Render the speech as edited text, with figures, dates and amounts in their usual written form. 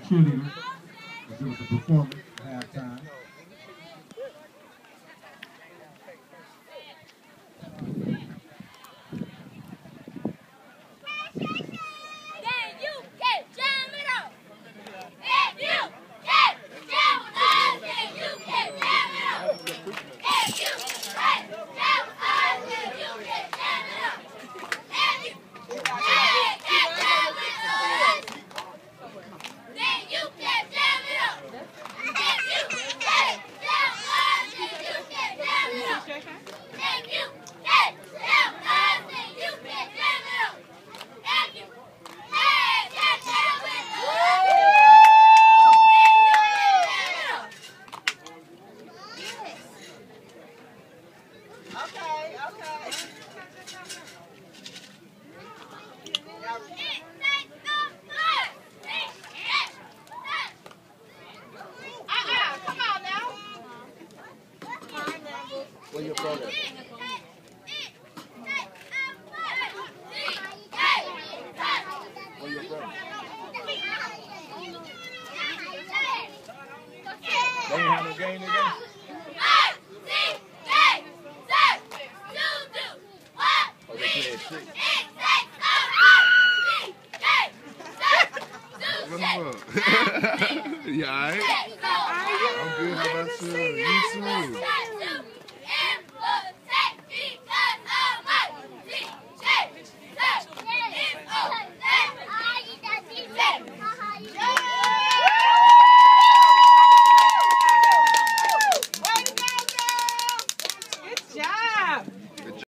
Cheerleading to give us a performance at halftime. Where your brother? Where your brother? They ain't have no game today? Oh, they playing six. What's up? You alright? I'm good. How about you? You too.